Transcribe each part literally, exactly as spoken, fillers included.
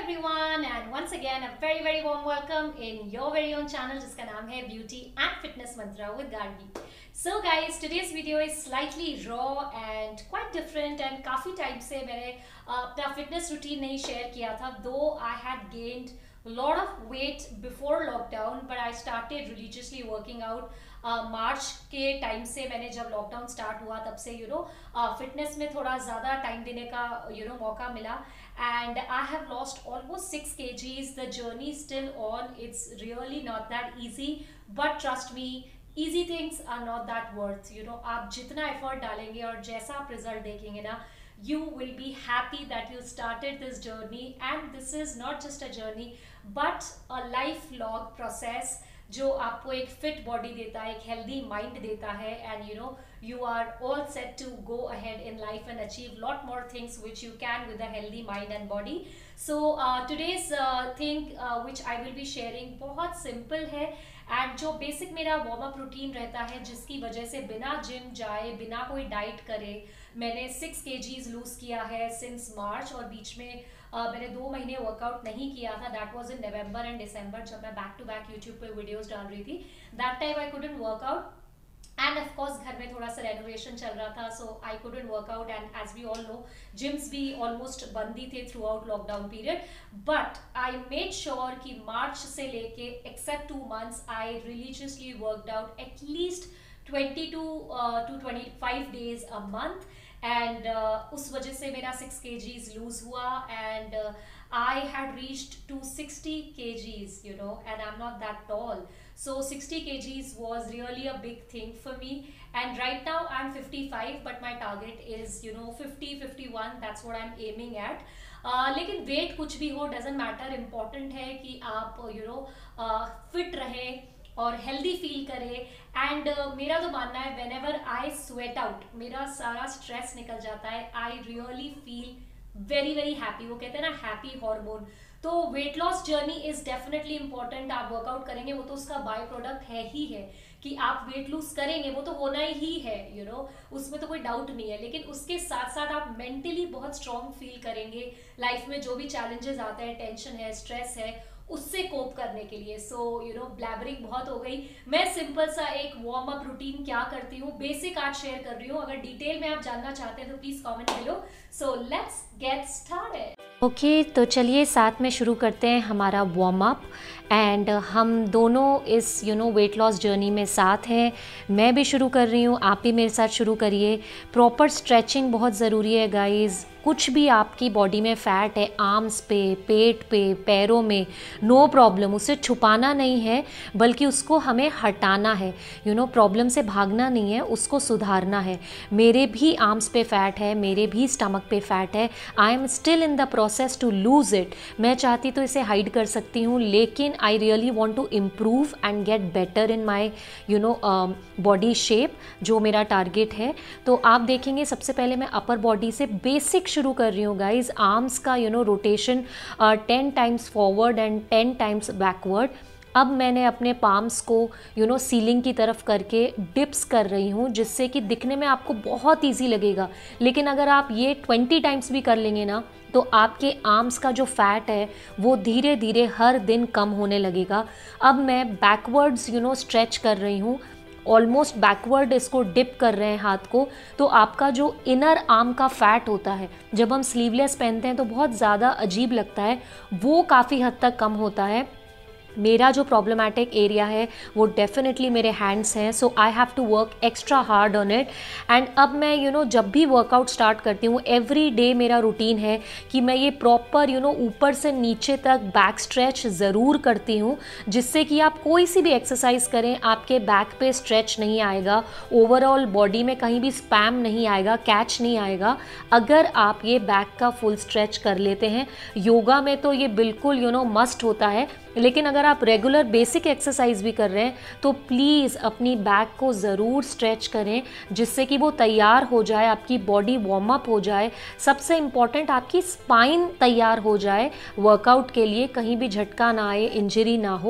everyone and once again a very very warm welcome in your very own channel जिसका नाम है Beauty and Fitness Mantra with Gargi. So guys, today's video is slightly raw and quite different and काफ़ी time से मैंने अपना fitness routine नहीं share किया था. Though I had gained a lot of weight before lockdown, but I started religiously working out. March uh, के time से मैंने जब लॉकडाउन स्टार्ट हुआ तब से यू नो फिटनेस में थोड़ा ज़्यादा टाइम देने का यू you नो know, मौका मिला and I have lost almost six KGs. The journey still on. It's really not that easy, but trust me, easy things are not that worth. You know आप जितना effort डालेंगे और जैसा आप result देखेंगे ना, you will be happy that you started this journey. And this is not just a journey but a lifelong process जो आपको एक फिट बॉडी देता है, एक हेल्दी माइंड देता है, and you know you are all set to go ahead in life and achieve lot more things which you can with a healthy mind and body. So uh, today's uh, thing uh, which I will be sharing बहुत simple है and जो basic मेरा warm up routine रहता है, जिसकी वजह से बिना जिम जाए, बिना कोई डाइट करे मैंने सिक्स केजीज लूज किया है सिंस मार्च. और बीच में uh, मैंने दो महीने वर्कआउट नहीं किया था. That was in November and December, जब मैं बैक टू बैक यूट्यूब पे वीडियोस डाल रही थी. That time I couldn't workout and of course घर में थोड़ा सा रेनोवेशन चल रहा था, so I couldn't workout. And as we all know, gyms भी ऑलमोस्ट बंद ही थे throughout lockdown period. But I made sure कि मार्च से लेके except two months I religiously worked out at least twenty two to twenty five days a month. And उस वजह से मेरा सिक्स केजीज लूज हुआ and I had reached to sixty kgs, you know, and I'm not that tall. So sixty kgs was really a big thing for me. And right now I'm fifty-five, but my target is, you know, fifty, fifty-one. That's what I'm aiming at. Uh, लेकिन weight कुछ भी हो, doesn't matter. Important है कि आप, you know, uh, fit रहें और healthy feel करें. एंड uh, मेरा तो मानना है, whenever I sweat out, मेरा सारा स्ट्रेस निकल जाता है. I really feel very very happy. वो कहते हैं ना, हैप्पी हार्मोन. तो weight loss journey is definitely important. आप वर्कआउट करेंगे, वो तो उसका बाय प्रोडक्ट है ही है कि आप वेट लूज करेंगे, वो तो होना ही है, यू you नो know, उसमें तो कोई डाउट नहीं है. लेकिन उसके साथ साथ आप मेंटली बहुत स्ट्रांग फील करेंगे लाइफ में. जो भी चैलेंजेस आते हैं, टेंशन है, स्ट्रेस है, उससे कोप करने के लिए. सो यू नो ब्लैबरिंग बहुत हो गई. मैं सिंपल सा एक वार्म अप रूटीन क्या करती हूँ, बेसिक आज शेयर कर रही हूँ. अगर डिटेल में आप जानना चाहते हैं तो प्लीज कमेंट करो. So let's get started. Okay, तो चलिए साथ में शुरू करते हैं हमारा वार्म अप. एंड हम दोनों इस you know weight loss journey में साथ हैं. मैं भी शुरू कर रही हूँ, आप भी मेरे साथ शुरू करिए. प्रॉपर स्ट्रेचिंग बहुत ज़रूरी है गाइज़. कुछ भी आपकी बॉडी में फ़ैट है, आर्म्स पे, पेट पे, पैरों में, नो प्रॉब्लम. उसे छुपाना नहीं है, बल्कि उसको हमें हटाना है. यू नो प्रॉब्लम से भागना नहीं है, उसको सुधारना है. मेरे भी आर्म्स पे फ़ैट है, मेरे भी स्टमक पे फ़ैट है. I am still in the process to lose it. मैं चाहती तो इसे हाइड कर सकती हूँ, लेकिन I really want to improve and get better in my you know body shape, जो मेरा टारगेट है. तो आप देखेंगे, सबसे पहले मैं अपर बॉडी से बेसिक शुरू कर रही हूँ गाइज. आर्म्स का you know rotation ten times forward and ten times backward. अब मैंने अपने पाम्स को यू नो सीलिंग की तरफ करके डिप्स कर रही हूँ, जिससे कि दिखने में आपको बहुत इजी लगेगा. लेकिन अगर आप ये ट्वेंटी टाइम्स भी कर लेंगे ना, तो आपके आर्म्स का जो फैट है वो धीरे धीरे हर दिन कम होने लगेगा. अब मैं बैकवर्ड्स यू नो स्ट्रेच कर रही हूँ, ऑलमोस्ट बैकवर्ड इसको डिप कर रहे हैं हाथ को. तो आपका जो इनर आर्म का फैट होता है, जब हम स्लीवलेस पहनते हैं तो बहुत ज़्यादा अजीब लगता है, वो काफ़ी हद तक कम होता है. मेरा जो प्रॉब्लमेटिक एरिया है वो डेफिनेटली मेरे हैंड्स हैं. So I have to work extra hard on it. And अब मैं यू you नो know, जब भी वर्कआउट स्टार्ट करती हूँ, एवरी डे मेरा रूटीन है कि मैं ये प्रॉपर यू नो ऊपर से नीचे तक बैक स्ट्रेच ज़रूर करती हूँ, जिससे कि आप कोई सी भी एक्सरसाइज करें, आपके बैक पे स्ट्रेच नहीं आएगा, ओवरऑल बॉडी में कहीं भी स्पैम नहीं आएगा, कैच नहीं आएगा, अगर आप ये बैक का फुल स्ट्रेच कर लेते हैं. योगा में तो ये बिल्कुल यू नो मस्ट होता है, लेकिन अगर आप रेगुलर बेसिक एक्सरसाइज भी कर रहे हैं तो प्लीज़ अपनी बैक को ज़रूर स्ट्रेच करें, जिससे कि वो तैयार हो जाए, आपकी बॉडी वार्म अप हो जाए. सबसे इम्पॉर्टेंट, आपकी स्पाइन तैयार हो जाए वर्कआउट के लिए, कहीं भी झटका ना आए, इंजरी ना हो.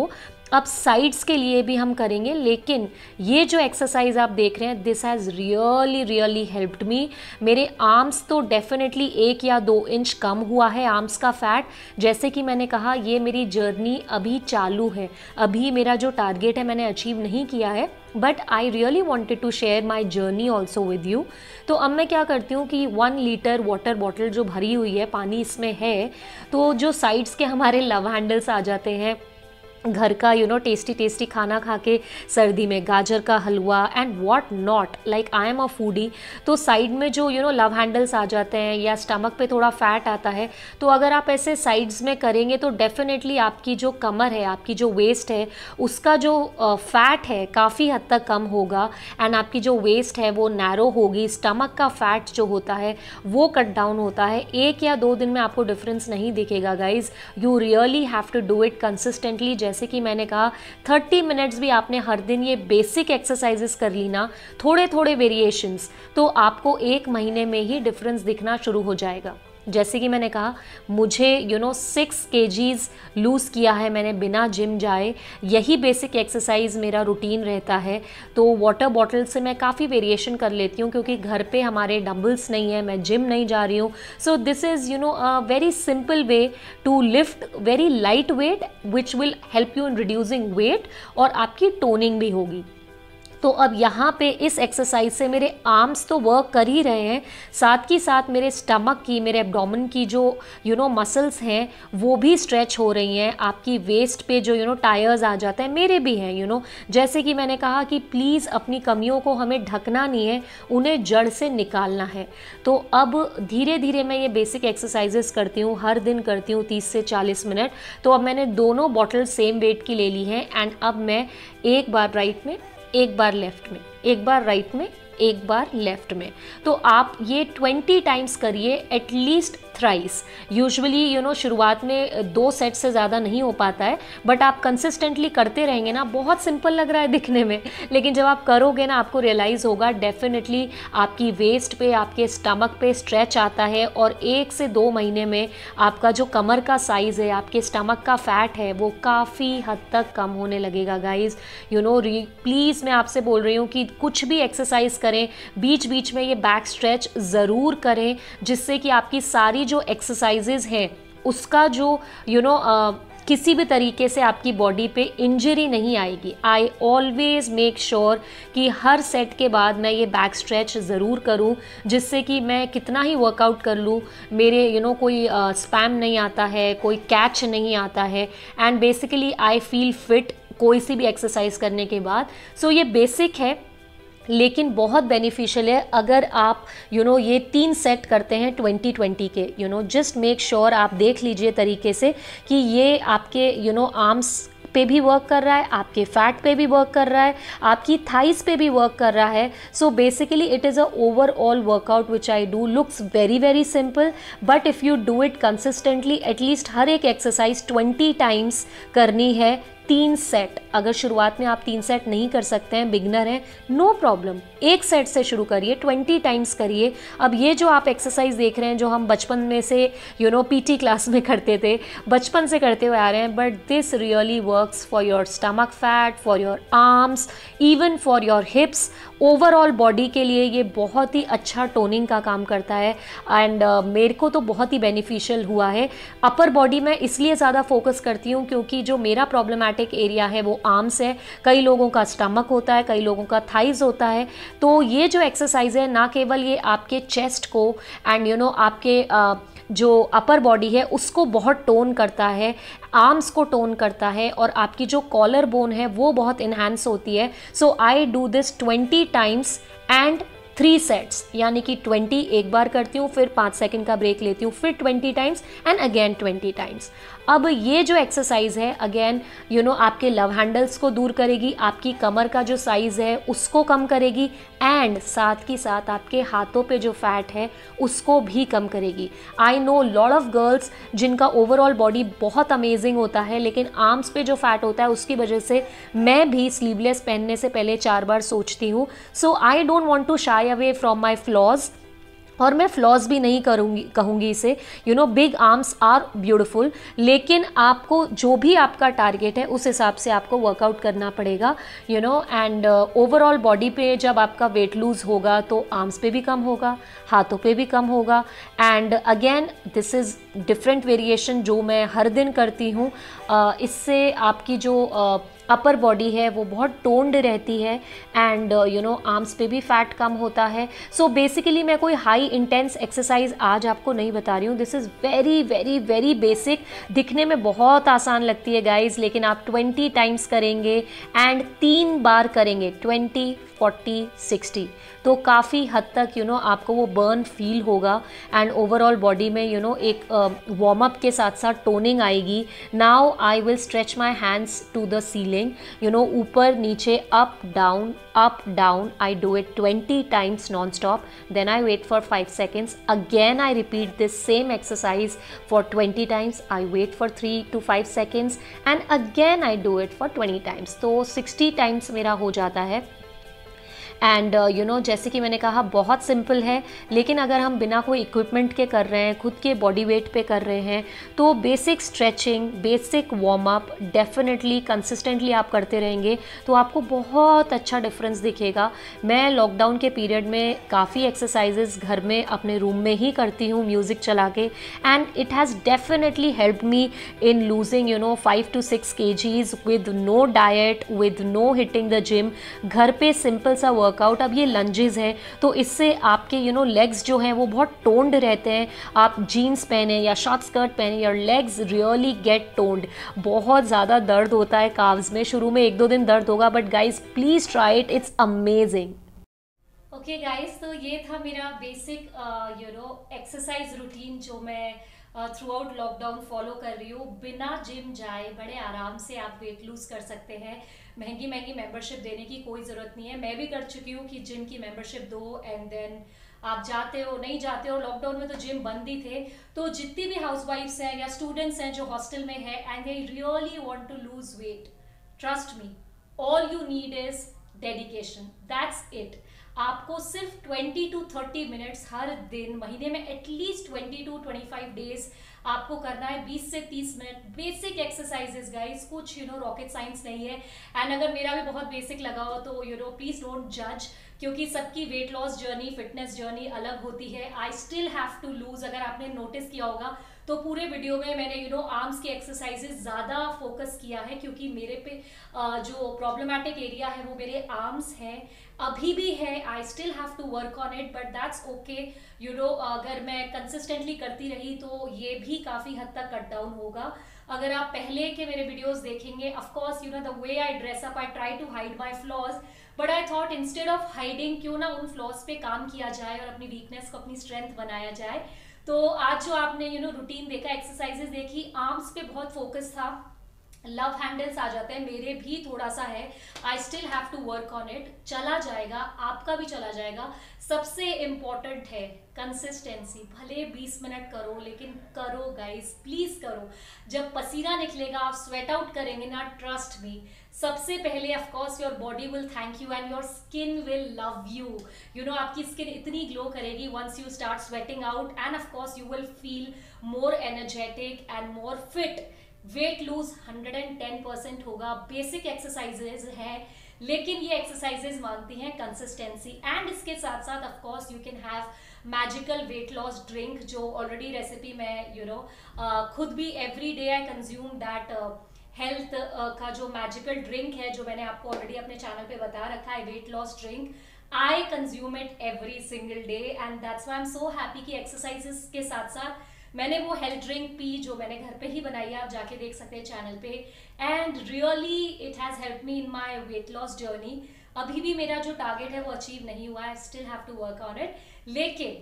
अब साइड्स के लिए भी हम करेंगे, लेकिन ये जो एक्सरसाइज आप देख रहे हैं this has really really helped me. मेरे आर्म्स तो डेफिनेटली एक या दो इंच कम हुआ है, आर्म्स का फैट। जैसे कि मैंने कहा ये मेरी जर्नी अभी चालू है, अभी मेरा जो टारगेट है मैंने अचीव नहीं किया है, but I really wanted to share my journey also with you. तो अब मैं क्या करती हूँ कि वन लीटर वाटर बॉटल जो भरी हुई है, पानी इसमें है, तो जो साइड्स के हमारे लव हैंडल्स आ जाते हैं, घर का यू नो टेस्टी टेस्टी खाना खा के, सर्दी में गाजर का हलवा and what not, like I am a foodie, तो साइड में जो यू नो लव हैंडल्स आ जाते हैं या स्टमक पे थोड़ा फैट आता है, तो अगर आप ऐसे साइड्स में करेंगे तो डेफिनेटली आपकी जो कमर है, आपकी जो वेस्ट है, उसका जो फैट है काफ़ी हद तक कम होगा एंड आपकी जो वेस्ट है वो नैरो होगी, स्टमक का फैट जो होता है वो कट डाउन होता है। एक या दो दिन में आपको डिफरेंस नहीं दिखेगा guys, you really have to do it consistently. जैसे कि मैंने कहा थर्टी मिनट्स भी आपने हर दिन ये बेसिक एक्सरसाइजेस कर ली ना, थोड़े थोड़े वेरिएशंस, तो आपको एक महीने में ही डिफरेंस दिखना शुरू हो जाएगा। जैसे कि मैंने कहा मुझे you know six kgs lose किया है मैंने बिना जिम जाए, यही बेसिक एक्सरसाइज मेरा रूटीन रहता है। तो वाटर बॉटल से मैं काफ़ी वेरिएशन कर लेती हूँ क्योंकि घर पे हमारे डंबल्स नहीं है, मैं जिम नहीं जा रही हूँ। So this is you know a very simple way to lift very light weight which will help you in reducing weight, और आपकी टोनिंग भी होगी। तो अब यहाँ पे इस एक्सरसाइज से मेरे आर्म्स तो वर्क कर ही रहे हैं, साथ ही साथ मेरे स्टमक की, मेरे एब्डोमेन की जो यू नो मसल्स हैं वो भी स्ट्रेच हो रही हैं। आपकी वेस्ट पे जो यू नो टायर्स आ जाते हैं, मेरे भी हैं यू नो। जैसे कि मैंने कहा कि प्लीज़ अपनी कमियों को हमें ढकना नहीं है, उन्हें जड़ से निकालना है। तो अब धीरे धीरे मैं ये बेसिक एक्सरसाइजेस करती हूँ, हर दिन करती हूँ तीस से चालीस मिनट। तो अब मैंने दोनों बॉटल सेम वेट की ले ली हैं एंड अब मैं एक बार राइट में, एक बार लेफ्ट में, एक बार राइट में, एक बार लेफ्ट में। तो आप ये ट्वेंटी टाइम्स करिए at least thrice. Usually you know शुरुआत में दो सेट से ज़्यादा नहीं हो पाता है, बट आप कंसिस्टेंटली करते रहेंगे ना, बहुत सिंपल लग रहा है दिखने में, लेकिन जब आप करोगे ना आपको रियलाइज़ होगा डेफिनेटली आपकी वेस्ट पे, आपके स्टमक पे स्ट्रेच आता है और एक से दो महीने में आपका जो कमर का साइज़ है, आपके स्टमक का फैट है, वो काफ़ी हद तक कम होने लगेगा गाइज। यू नो प्लीज़ मैं आपसे बोल रही हूँ कि कुछ भी एक्सरसाइज करें, बीच बीच में ये बैक स्ट्रेच ज़रूर करें, जिससे कि आपकी सारी जो एक्सरसाइजेज हैं उसका जो यू नो किसी भी तरीके से आपकी बॉडी पे इंजरी नहीं आएगी। आई ऑलवेज मेक श्योर कि हर सेट के बाद मैं ये बैक स्ट्रेच ज़रूर करूं, जिससे कि मैं कितना ही वर्कआउट कर लूं मेरे यू you नो know, कोई स्पैम uh, नहीं आता है, कोई कैच नहीं आता है, and basically I feel fit कोई सी भी एक्सरसाइज करने के बाद। सो so, ये बेसिक है लेकिन बहुत बेनिफिशियल है अगर आप यू you नो know, ये तीन सेट करते हैं ट्वेंटी ट्वेंटी के। You know just make sure आप देख लीजिए तरीके से कि ये आपके यू नो आर्म्स पे भी वर्क कर रहा है, आपके फैट पे भी वर्क कर रहा है, आपकी थाइस पे भी वर्क कर रहा है। So basically it is a overall workout which I do, looks very very simple, but if you do it consistently at least हर एक एक्सरसाइज ट्वेंटी टाइम्स करनी है, तीन सेट। अगर शुरुआत में आप तीन सेट नहीं कर सकते हैं, बिगनर हैं, नो प्रॉब्लम, एक सेट से शुरू करिए, ट्वेंटी टाइम्स करिए। अब ये जो आप एक्सरसाइज देख रहे हैं जो हम बचपन में से यू नो पीटी क्लास में करते थे, बचपन से करते हुए आ रहे हैं, but this really works for your stomach fat, for your arms, even for your hips. Overall body के लिए ये बहुत ही अच्छा टोनिंग का काम करता है एंड uh, मेरे को तो बहुत ही बेनिफिशियल हुआ है। अपर बॉडी में इसलिए ज़्यादा फोकस करती हूँ क्योंकि जो मेरा प्रॉब्लमैटिक एरिया है वो आर्म्स है, कई लोगों का स्टमक होता है, कई लोगों का थाइज होता है। तो ये जो एक्सरसाइज है ना केवल ये आपके चेस्ट को एंड यू नो आपके uh, जो अपर बॉडी है उसको बहुत टोन करता है, आर्म्स को टोन करता है, और आपकी जो कॉलर बोन है वो बहुत इन्हांस होती है। So I do this twenty times and three sets, यानी कि ट्वेंटी एक बार करती हूँ, फिर पाँच सेकंड का ब्रेक लेती हूँ, फिर twenty times and again twenty times. अब ये जो एक्सरसाइज है अगेन यू नो आपके लव हैंडल्स को दूर करेगी, आपकी कमर का जो साइज़ है उसको कम करेगी, एंड साथ ही साथ आपके हाथों पे जो फैट है उसको भी कम करेगी। I know lot of girls जिनका ओवरऑल बॉडी बहुत अमेजिंग होता है, लेकिन आर्म्स पे जो फैट होता है उसकी वजह से मैं भी स्लीवलेस पहनने से पहले चार बार सोचती हूँ। So I don't want to shy away from my flaws. और मैं फ्लॉज भी नहीं करूँगी कहूँगी इसे, you know big arms are beautiful, लेकिन आपको जो भी आपका टारगेट है उस हिसाब से आपको वर्कआउट करना पड़ेगा, you know and overall body पे जब आपका वेट लूज होगा तो आर्म्स पे भी कम होगा, हाथों पे भी कम होगा। And again this is different variation जो मैं हर दिन करती हूँ। uh, इससे आपकी जो uh, अपर बॉडी है वो बहुत टोन्ड रहती है एंड यू नो आर्म्स पे भी फैट कम होता है। सो बेसिकली मैं कोई हाई इंटेंस एक्सरसाइज आज आपको नहीं बता रही हूँ, this is very very very basic. दिखने में बहुत आसान लगती है गाइज, लेकिन आप ट्वेंटी टाइम्स करेंगे एंड तीन बार करेंगे, ट्वेंटी फोर्टी सिक्सटी, तो काफ़ी हद तक यू you नो know, आपको वो बर्न फील होगा एंड ओवरऑल बॉडी में यू नो एक वार्म अप के साथ साथ टोनिंग आएगी। Now I will stretch my hands to the ceiling, you know ऊपर नीचे up down up down, I do it twenty times non stop, then I wait for five seconds, again I repeat this same exercise for twenty times, I wait for three to five seconds and again I do it for twenty times, तो sixty times मेरा हो जाता है। And you no जैसे कि मैंने कहा बहुत सिंपल है, लेकिन अगर हम बिना कोई इक्विपमेंट के कर रहे हैं, खुद के बॉडी वेट पे कर रहे हैं, तो basic stretching, basic warm up definitely consistently आप करते रहेंगे तो आपको बहुत अच्छा डिफरेंस दिखेगा। मैं लॉकडाउन के पीरियड में काफ़ी एक्सरसाइजेज घर में अपने रूम में ही करती हूँ म्यूज़िक चला के, and it has definitely help me in losing you know five to six kgs with no diet, with no hitting the gym. घर पे सिंपल सा वर्कआउट। अब ये लंजेस हैं तो इससे आपके यू नो लेग्स जो हैं वो बहुत टोन्ड रहते हैं। आप जीन्स पहने या शॉर्ट स्कर्ट पहने, your legs really get toned. बहुत ज़्यादा दर्द होता है काव्स में, शुरू में एक दो दिन दर्द होगा, but guys please try it, it's amazing. Okay guys, तो ये था मेरा basic you know exercise routine जो मैं थ्रू आउट लॉकडाउन फॉलो कर रही हूँ। बिना जिम जाए बड़े आराम से आप वेट लूज कर सकते हैं। महंगी महंगी मेंबरशिप देने की कोई ज़रूरत नहीं है। मैं भी कर चुकी हूँ कि जिम की मेंबरशिप दो एंड देन आप जाते हो, नहीं जाते हो। लॉकडाउन में तो जिम बंद ही थे, तो जितनी भी हाउसवाइफ्स हैं या स्टूडेंट्स हैं जो हॉस्टल में है and they really want to lose weight, trust me, all you need is dedication, that's it. आपको सिर्फ ट्वेंटी टू थर्टी मिनट्स हर दिन, महीने में at least twenty to twenty five days आपको करना है, बीस से तीस मिनट बेसिक एक्सरसाइजेस गाइस, कुछ यू नो रॉकेट साइंस नहीं है। एंड अगर मेरा भी बहुत बेसिक लगा हो तो यू नो प्लीज डोंट जज, क्योंकि सबकी weight loss journey, fitness journey अलग होती है। I still have to lose, अगर आपने नोटिस किया होगा तो पूरे वीडियो में मैंने यू नो आर्म्स के एक्सरसाइजेस ज़्यादा फोकस किया है, क्योंकि मेरे पे जो प्रॉब्लमेटिक एरिया है वो मेरे आर्म्स हैं, अभी भी है। I still have to work on it, but that's okay. You know अगर मैं कंसिस्टेंटली करती रही तो ये भी काफ़ी हद तक कट डाउन होगा। अगर आप पहले के मेरे वीडियोस देखेंगे, of course you know the way I dress up, I try to hide my flaws, but I thought instead of hiding, क्यों ना उन फ्लॉज पे काम किया जाए और अपनी वीकनेस को अपनी स्ट्रेंथ बनाया जाए। तो आज जो आपने यू नो रूटीन देखा, एक्सरसाइजेस देखी, आर्म्स पे बहुत फोकस था, लव हैंडल्स आ जाते हैं, मेरे भी थोड़ा सा है, I still have to work on it. चला जाएगा, आपका भी चला जाएगा। सबसे इम्पॉर्टेंट है कंसिस्टेंसी। भले बीस मिनट करो, लेकिन करो गाइस, प्लीज करो। जब पसीना निकलेगा, आप स्वेट आउट करेंगे ना, ट्रस्ट मी, सबसे पहले of course your body will thank you and your skin will love you. You know आपकी स्किन इतनी ग्लो करेगी once you start sweating out, and of course you will feel more energetic and more fit. Weight lose hundred and ten percent होगा। Basic exercises है, लेकिन ये exercises मांगती हैं consistency. And इसके साथ साथ of course you can have magical weight loss drink, जो ऑलरेडी रेसिपी मैं यू नो खुद भी every day I consume that health का जो मैजिकल ड्रिंक है, जो मैंने आपको ऑलरेडी अपने चैनल पे बता रखा है, weight loss drink. I consume it every single day and that's why I am so happy कि एक्सरसाइजेस के साथ साथ मैंने वो हेल्थ ड्रिंक पी, जो मैंने घर पे ही बनाई है, आप जाके देख सकते हैं चैनल पे। And really it has help me in my weight loss journey. अभी भी मेरा जो टारगेट है वो अचीव नहीं हुआ है, still have to work on it, लेकिन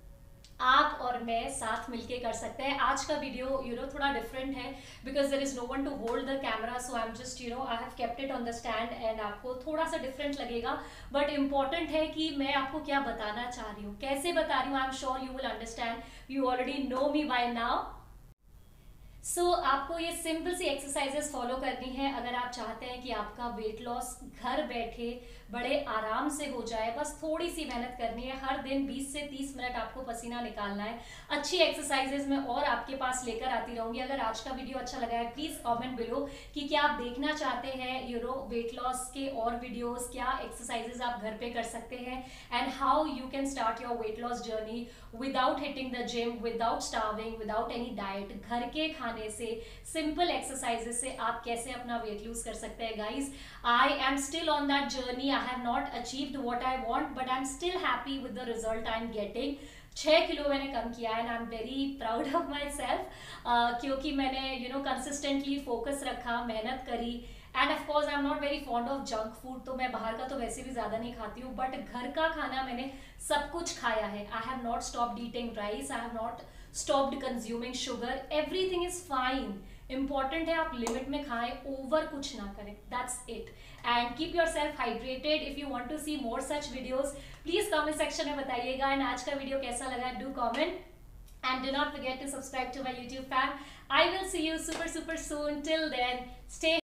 आप और मैं साथ मिलके कर सकते हैं। आज का वीडियो यू नो थोड़ा डिफरेंट है, because there is no one to hold the camera, so I am just you know I have kept it on the stand, and आपको थोड़ा सा डिफरेंट लगेगा, बट इम्पॉर्टेंट है कि मैं आपको क्या बताना चाह रही हूँ, कैसे बता रही हूँ। I am sure you will understand, you already know me by now. So आपको ये सिंपल सी एक्सरसाइजेस फॉलो करनी है अगर आप चाहते हैं कि आपका वेट लॉस घर बैठे बड़े आराम से हो जाए। बस थोड़ी सी मेहनत करनी है, हर दिन बीस से तीस मिनट आपको पसीना निकालना है। अच्छी एक्सरसाइजेस में और आपके पास लेकर आती रहूंगी। अगर आज का वीडियो अच्छा लगा है प्लीज कमेंट बिलो कि क्या आप देखना चाहते हैं यू नो वेट लॉस के और वीडियोस, क्या एक्सरसाइजेस आप घर पे कर सकते हैं and how you can start your weight loss journey without hitting the gym, without starving, without any diet. घर के खाने से, सिंपल एक्सरसाइजेस से आप कैसे अपना वेट लूज कर सकते हैं। Guys, I am still on that journey. I have not achieved what I want but I am still happy with the result I am getting. छः किलो मैंने कम किया है and I am very proud of myself, क्योंकि मैंने you know consistently focus रखा, मेहनत करी। And of course I am not very fond of junk food, तो मैं बाहर का तो वैसे भी ज़्यादा नहीं खाती हूँ, बट घर का खाना मैंने सब कुछ खाया है। I have not stopped eating rice, I have not stopped consuming sugar, everything is fine. Important है आप लिमिट में खाएं, ओवर कुछ ना करें, that's it. And keep yourself hydrated. If you want to see more such videos please comment section में बताइएगा। एंड आज का वीडियो कैसा लगा do comment and do not forget to subscribe to my YouTube fan. I will see you super super soon. Till then, stay